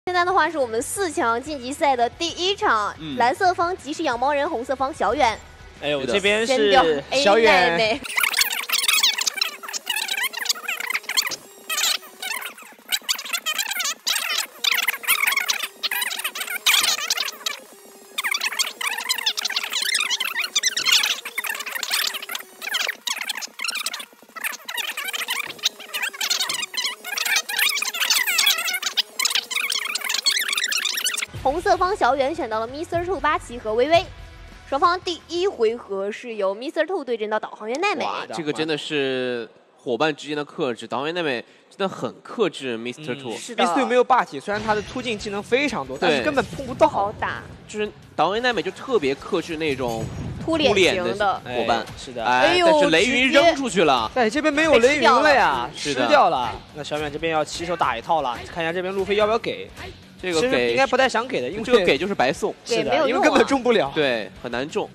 现在的话是我们4强晋级赛的第1场，蓝色方即是养猫人，红色方小远。 哎呦，这边先掉是 A 小远。 奶奶红色方小远选到了 Mr. Two 八旗和微微，双方第1回合是由 Mr. Two 对阵到导航员奈美。 哇，这个真的是伙伴之间的克制，导航员奈美真的很克制 Mr. Two。 是的 Mr. Two 没有霸体，虽然他的突进技能非常多，但是根本碰不到。 好打， 就是导航员奈美就特别克制那种突脸型的伙伴。 是的， 哎，但是雷云扔出去了。 对，这边没有雷云了呀， 吃掉了。那小远这边要起手打一套了，看一下这边路飞要不要给。 这个给应该不太想给的，因为这个给就是白送， 是的，因为根本中不了， 对，很难中。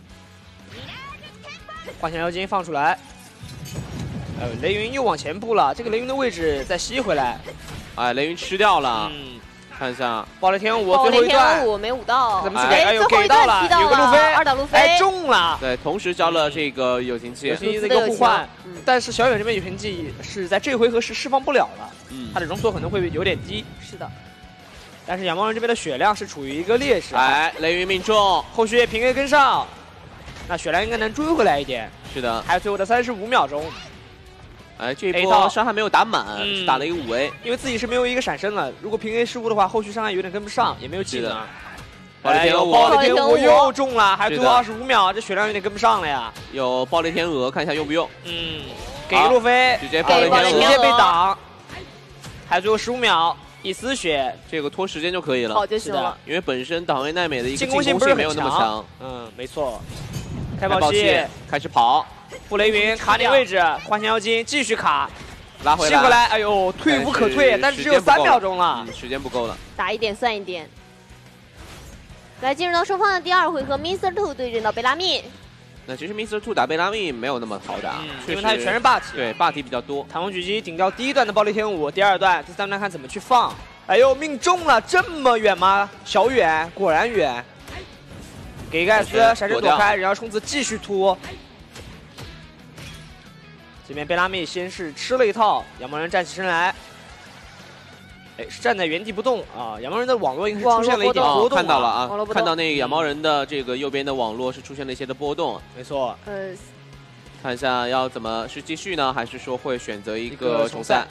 幻象妖精放出来，雷云又往前步了，这个雷云的位置再吸回来， 哎，雷云吃掉了，看一下爆雷天舞最后一段没舞到， 怎么去给？哎呦，给到了，有个路飞 ，2打路飞， 哎，中了， 对，同时交了这个友情技， 友情技的一个互换，但是小远这边友情技是在这回合是释放不了了，他的容错可能会有点低， 是的。 但是养猫人这边的血量是处于一个劣势， 哎，雷云命中， 后续平 A 跟上，那血量应该能追回来一点。 是的， 还有最后的35秒钟， 哎，这一波伤害没有打满，打了一个5A， 因为自己是没有一个闪身了，如果平 A 失误的话，后续伤害有点跟不上，也没有技能。 暴雷天舞， 暴雷天舞又中了，还有最后25秒，这血量有点跟不上了呀。 有暴雷天鹅，看一下用不用？ 给个路飞， 直接暴雷天鹅， 直接被挡，还有最后15秒。 一丝血， 这个拖时间就可以了， 好就行了。 因为本身导航员奈美的一个进攻性没有那么强。 没错。开宝器， 开始跑， 布雷云卡点位置，幻象妖精继续卡， 拉回来， 吸回来。哎呦，退无可退，但是只有3秒钟了， 时间不够了， 打一点算一点。来，进入到双方的第2回合 ，Mr. Two 对阵到贝拉密。 那其实 Mr. Two 打贝拉密没有那么好打， 因为他全是霸体， 对，霸体比较多。 弹簧狙击顶掉第1段的暴雷天舞，第2段、第3段看怎么去放。哎呦，命中了，这么远吗？小远，果然远。给一个艾斯，闪身躲开，然后冲刺继续突。这边贝拉密先是吃了一套，养猫人站起身来。 哎，是站在原地不动啊！养猫人的网络应该是出现了一点波动， 看到了啊，看到那个养猫人的这个右边的网络是出现了一些的波动， 没错。 看一下要怎么是继续呢，还是说会选择一个重赛？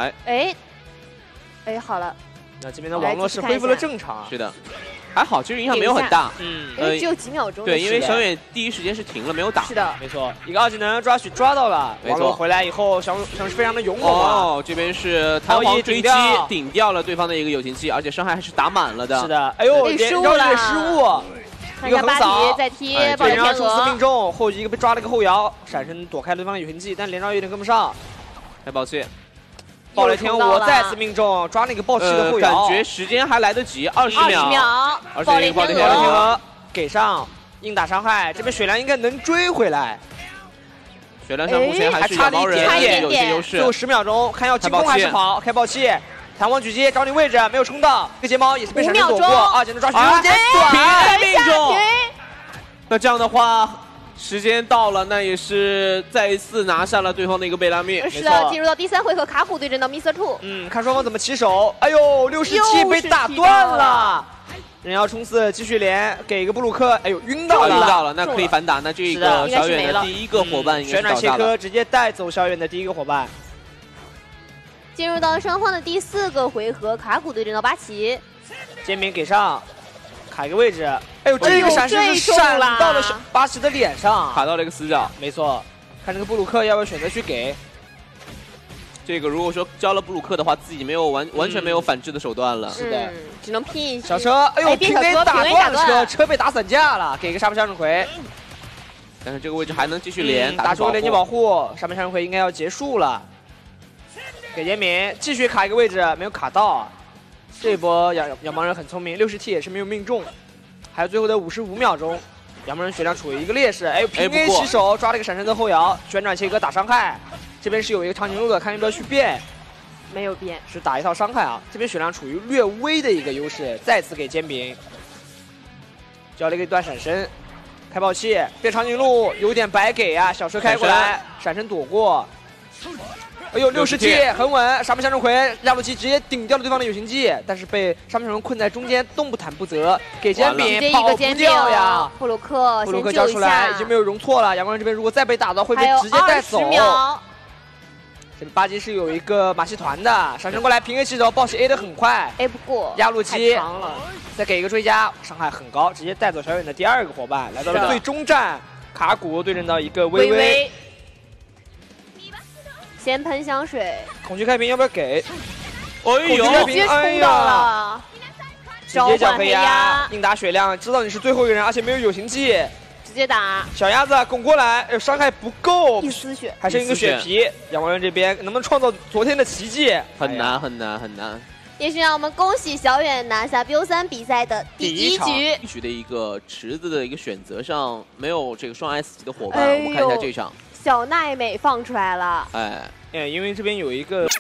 哎，好了， 那这边的网络是恢复了正常， 是的，还好，其实影响没有很大， 只有几秒钟。 对，因为小远第一时间是停了，没有打。 是的， 没错，一个2技能抓取抓到了，网络回来以后，小是非常的勇猛啊。 哦，这边是弹簧追击顶掉了对方的一个友情技，而且伤害还是打满了的。 是的，哎呦，连绕一个失误，一个横扫， 再踢暴雷天鹅， 冲刺命中，后一个被抓了个后摇，闪身躲开对方的友情技，但连绕有点跟不上， 开宝器。 暴雷天舞再次命中，抓那个暴气的后摇， 感觉时间还来得及，20秒， 暴雷天鹅给上，硬打伤害，这边血量应该能追回来。 血量上目前还是养猫人有些优势。 最后10秒钟，看要进攻还是跑？开暴气，弹簧狙击找你位置，没有冲到，这个睫毛也是被闪身躲过，2技能抓取时间短， 命中。那这样的话。 时间到了，那也是再一次拿下了对方的一个贝拉密。 是的，进入到第3回合，卡虎对阵到 Mr. Two。 看双方怎么起手。哎呦，67被打断了，人要冲刺继续连，给一个布鲁克，哎呦晕到了， 晕到了，那可以反打。那这个小远的第1个伙伴应该是倒下了。 旋转切割直接带走小远的第1个伙伴。 进入到双方的第4个回合，卡古对阵到八旗。 肩柄给上。 卡一个位置，哎呦，这个闪身是闪到了巴西的脸上， 卡到了一个死角。 没错，看这个布鲁克要不要选择去给。 这个如果说交了布鲁克的话，自己没有完全没有反制的手段了。 是的， 只能拼一小车，哎呦，平 A 打断了车被打散架了，给一个沙盘向日葵。 但是这个位置还能继续连， 打出个连接保护，沙盘向日葵应该要结束了。给严敏继续卡一个位置，没有卡到。 这一波养猫人很聪明，60T 也是没有命中，还有最后的55秒钟，养猫人血量处于一个劣势。哎，平 A 起手抓了一个闪身的后摇，旋转切割打伤害。这边是有一个长颈鹿的，看要不要去变。 没有变， 是打一套伤害啊。这边血量处于略微的一个优势，再次给煎饼交了一个段闪身，开爆器变长颈鹿，有点白给啊，小蛇开过来，闪身躲过。哎呦，60T 很稳，沙漠向日葵压路机直接顶掉了对方的有形技，但是被沙漠向日葵困在中间，动不弹不得，给煎饼跑不掉呀。 布鲁克交出来，已经没有容错了。阳光人这边如果再被打到，会被直接带走。这边巴基是有一个马戏团的，闪身过来平 A 起手，暴喜 A 的很快 ，A 不过， 压路机长了， 再给一个追加，伤害很高，直接带走小远的第2个伙伴，来到了最终战，卡古对阵到一个微微。 先喷香水， 恐惧开屏要不要给？ 哎呦， 直接冲到了， 直接叫黑鸭，硬打血量，知道你是最后一个人，而且没有有形技， 直接打。 小鸭子拱过来，伤害不够， 一丝血， 还剩一个血皮。阳光人这边能不能创造昨天的奇迹？ 很难很难很难。 也是让我们恭喜小远拿下 BO3 比赛的第1局。 一局的一个池子的一个选择上，没有这个双 S 级的伙伴，我们看一下这场。 小奈美放出来了， 因为这边有一个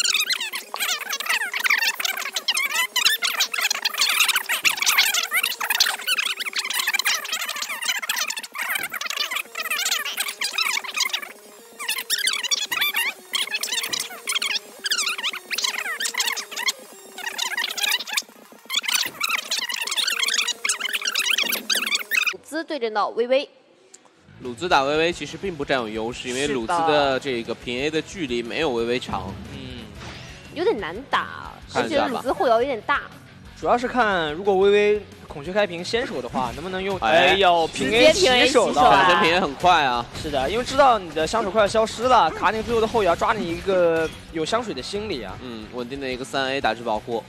鲁兹对阵到微微。 鲁兹打微微其实并不占有优势，因为鲁兹的这个平 A 的距离没有微微长， 有点难打， 而且鲁兹后摇有点大。 主要是看如果微微孔雀开屏先手的话，能不能用平 A 起手的， 闪身平 A 很快啊。 是的，因为知道你的香水快要消失了，卡你最后的后摇，抓你一个有香水的心理啊。 稳定的一个3A 打击保护。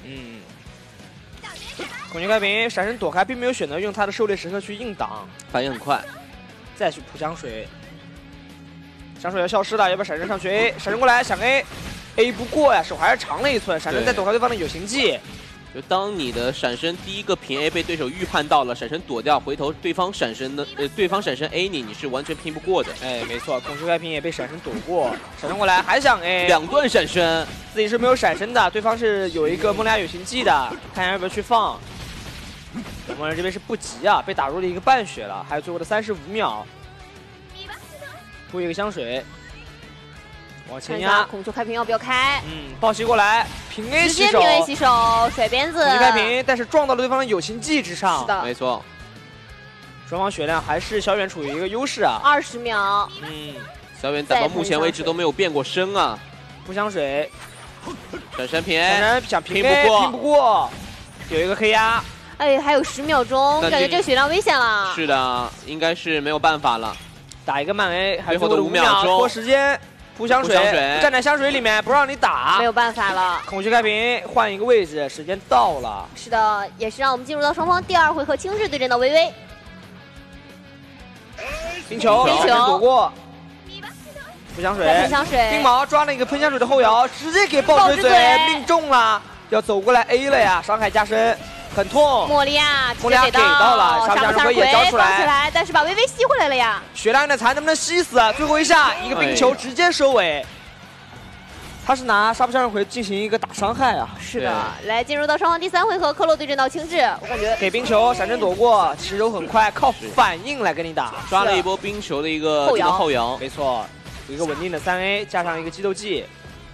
孔雀开屏闪身躲开，并没有选择用他的狩猎时刻去硬挡， 反应很快。 再去扑香水，香水要消失了，要不要闪身上去 A？ 闪身过来想 A 不过呀，手还是长了1寸，闪身再躲开对方的有形技。 就当你的闪身第一个平 A 被对手预判到了，闪身躲掉，回头对方闪身 A 你是完全拼不过的。 没错，孔雀开屏也被闪身躲过，闪身过来还想 A， 2段闪身， 自己是没有闪身的，对方是有一个梦利亚有形技的，看要不要去放。阳光人这边是不急啊，被打入了一个半血了，还有最后的35秒，扑一个香水，往前压。 孔雀开屏要不要开？ 暴袭过来，平 A 起手， 直接平 A 起手，甩鞭子。 孔雀开屏，但是撞到了对方的有形技之上。 是的， 没错。 双方血量还是小远处于一个优势啊。 20秒。 小远打到目前为止都没有变过身啊。 扑香水， 闪身平 A， 闪身想平 A 拼不过，有一个黑鸭。 还有10秒钟，感觉这个血量危险了。 是的，应该是没有办法了。 打一个慢 A， 还有最后的5秒钟， 拖时间，扑香水，站在香水里面不让你打， 没有办法了。 孔雀开屏，换一个位置，时间到了。 是的，也是让我们进入到双方第2回合轻质对阵的微微。 冰球躲过，扑香水，冰毛抓了一个喷香水的后摇，直接给爆嘴命中了，要走过来 A 了呀，伤害加深。很痛， 莫利亚给到了，沙漠向日葵也交出来， 但是把微微吸回来了呀。 血量有点残，能不能吸死？最后一下，一个冰球直接收尾。他是拿沙漠向日葵进行一个打伤害啊。 是的，来进入到双方第3回合，克洛对阵到轻质，我感觉给冰球闪身躲过，起手很快，靠反应来跟你打， 刷了一波冰球的一个后摇， 没错，有一个稳定的3A， 加上一个激斗技。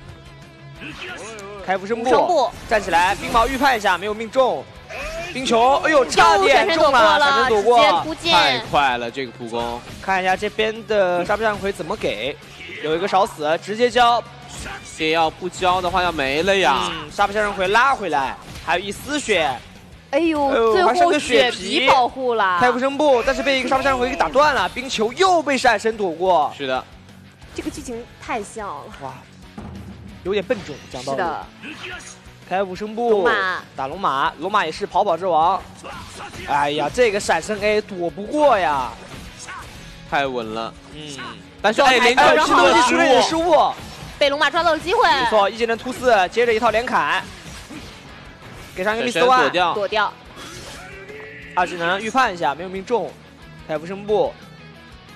开无声步，站起来，冰毛预判一下，没有命中。冰球，哎呦，差点中了，闪身躲过， 太快了，这个普攻。 看一下这边的沙漠向日葵怎么给，有一个少死，直接交。 这要不交的话要没了呀。 沙漠向日葵拉回来，还有1丝血。 哎呦，最后血皮保护了。 开无声步，但是被一个沙漠向日葵给打断了，冰球又被闪身躲过。 是的， 这个剧情太像了。 哇，有点笨重，讲道理。 是的。 开无声步，打龙马，龙马也是跑跑之王。哎呀，这个闪身 A 躲不过呀， 太稳了。 但是连激斗技出了点失误， 被龙马抓到了机会。 没错，一技能突4，接着一套连砍，给上一个 Mr. One 躲掉。 2技能预判一下，没有命中。开无声步。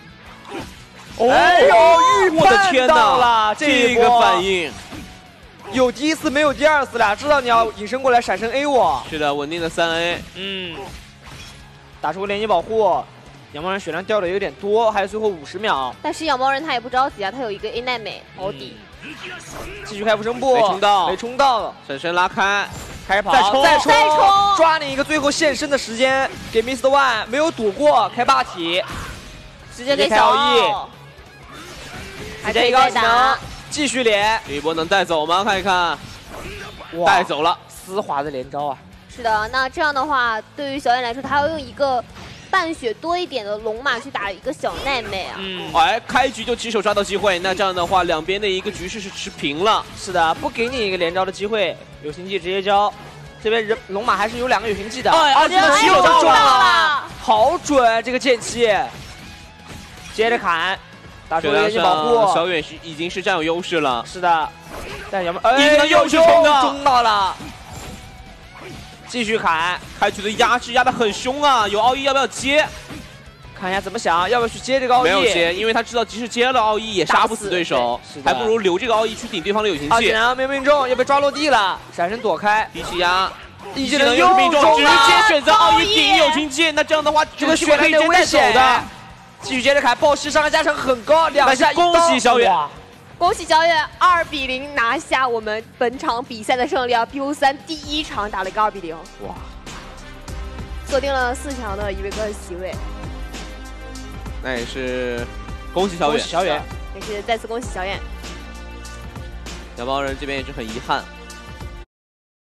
哎呦， 预判到了， 这个反应。 有第一次没有第二次了，知道你要隐身过来闪身 A 我。 是的，稳定的3A。 打出个连击保护，养猫人血量掉的有点多，还有最后50秒。 但是养猫人他也不着急啊，他有一个 A 奈美保底， 继续开附身步，没冲到， 闪身拉开， 开始跑， 再冲， 抓你一个最后现身的时间，给 Mr. One 没有躲过，开霸体， 直接给小 E， 直接一个2技能，继续连， 这一波能带走吗？看一看，带走了， 丝滑的连招啊！ 是的，那这样的话，对于小野来说，他要用一个半血多一点的龙马去打一个小奈美啊。 哎，开局就起手抓到机会，那这样的话，两边的一个局势是持平了。 是的，不给你一个连招的机会，有形技直接交。这边龙马还是有2个有形技的， 二技能起手就中了，好准这个剑气，接着砍，打出连击保护。 小远已经是占有优势了。 是的，但有没有？一技能又是中到了。继续砍， 开局的压制压得很凶啊！有奥义要不要接？ 看一下怎么想，要不要去接这个奥义？ 没有接，因为他知道即使接了奥义也杀不死对手，还不如留这个奥义去顶对方的有形技。 没有命中，又被抓落地了，闪身躲开， 低气压， 一技能又是命中，直接选择奥义顶有形技。那这样的话， 这个血可以真带走的。继续接着砍，暴击伤害加成很高，2下恭喜小远。 恭喜小远2比0拿下我们本场比赛的胜利啊 ！BO3 第1场打了一个2比0，哇，锁定了4强的一个席位。 那也是恭喜小远， 小远也是再次恭喜小远。 小猫人这边也是很遗憾。